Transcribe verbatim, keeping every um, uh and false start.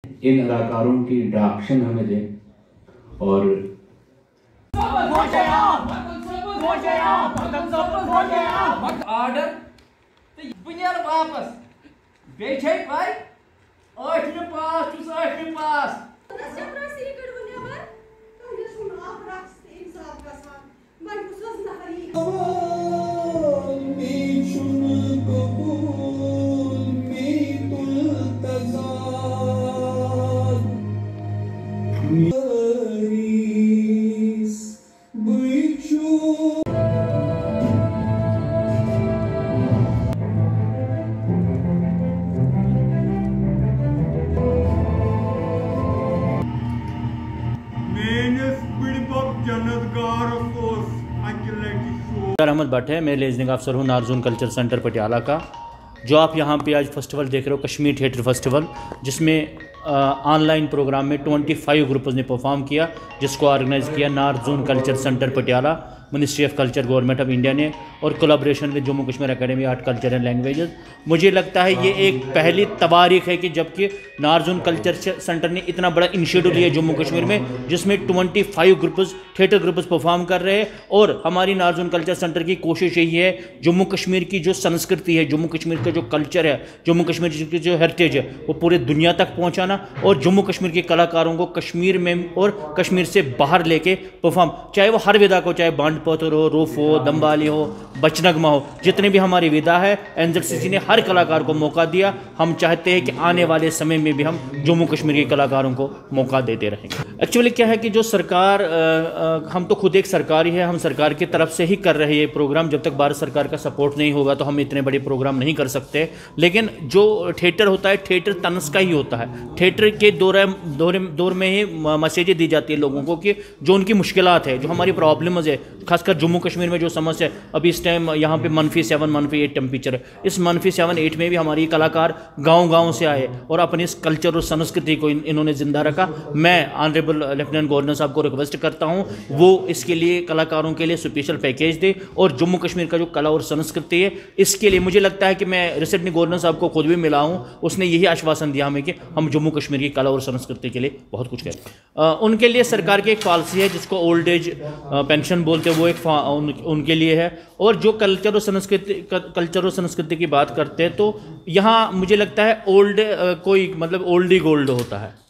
इन अदाकारों की इंट्रोडक्शन हमें दें और ऑर्डर बुनियाद वापस बेचे भाई आठवें पास तुस आठवें पास अहमद भट्ट है। मैं लेजनिंग अफसर हूँ नारजून कल्चर सेंटर पटियाला का। जो आप यहाँ पे आज फेस्टिवल देख रहे हो कश्मीर थिएटर फेस्टिवल, जिसमें ऑनलाइन प्रोग्राम में पच्चीस ग्रुप्स ने परफॉर्म किया, जिसको ऑर्गेनाइज़ किया north zone culture centre Patiala, ministry of culture government of India ने, और collaboration with Jammu Kashmir academy art culture and languages. मुझे लगता है ये एक पहली तवारीख है कि जबकि नारजून कल्चर सेंटर ने इतना बड़ा इनिशिएटिव लिया जम्मू कश्मीर में, जिसमें पच्चीस ग्रुप्स थिएटर ग्रुप्स परफॉर्म कर रहे हैं। और हमारी नारजून कल्चर सेंटर की कोशिश यही है जम्मू कश्मीर की जो संस्कृति है, जम्मू कश्मीर का जो कल्चर है, जम्मू कश्मीर की जो हेरिटेज है, वो पूरे दुनिया तक पहुँचाना, और जम्मू कश्मीर के कलाकारों को कश्मीर में और कश्मीर से बाहर लेके परफॉर्म, चाहे वो हर विधा को, चाहे बांड पत्थर हो, रूफ हो, दम्बाली हो, बचनगमा हो, जितने भी हमारी विधा है, एनजेडसीसी ने हर कलाकार को मौका दिया। हम चाहते हैं कि आने वाले समय में भी हम जम्मू कश्मीर के कलाकारों को मौका देते रहेंगे। एक्चुअली क्या है कि जो सरकार, आ, आ, हम तो खुद एक सरकार ही है, हम सरकार की तरफ से ही कर रहे हैं ये प्रोग्राम। जब तक भारत सरकार का सपोर्ट नहीं होगा तो हम इतने बड़े प्रोग्राम नहीं कर सकते। लेकिन जो थिएटर होता है, थिएटर तनस का ही होता है। थिएटर के दौर दौर दौर में ही मैसेजें दी जाती है लोगों को कि जो उनकी मुश्किलात है, जो हमारी प्रॉब्लम्स है, खासकर जम्मू कश्मीर में जो समस्या है, अभी इस टाइम यहाँ पे मनफी सेवन मनफी एट टेम्परेचर है। इस मनफी सेवन एट में भी हमारी कलाकार गांव-गांव से आए और अपनी इस कल्चर और संस्कृति को इन, इन्होंने जिंदा रखा। मैं ऑनरेबल लेफ्टिनेंट गवर्नर साहब को रिक्वेस्ट करता हूँ वो इसके लिए कलाकारों के लिए स्पेशल पैकेज दे, और जम्मू कश्मीर का जो कला और संस्कृति है इसके लिए मुझे लगता है कि मैं रिसेंटली गवर्नर साहब को खुद भी मिला हूँ, उसने यही आश्वासन दिया हमें कि हम जम्मू कश्मीर की कला और संस्कृति के लिए बहुत कुछ करें। उनके लिए सरकार की एक पॉलिसी है जिसको ओल्ड एज पेंशन बोलते हैं, वो एक उन, उनके लिए है। और जो कल्चर और संस्कृति कल्चर और संस्कृति की बात करते हैं तो यहाँ मुझे लगता है ओल्ड कोई मतलब ओल्ड ही गोल्ड होता है।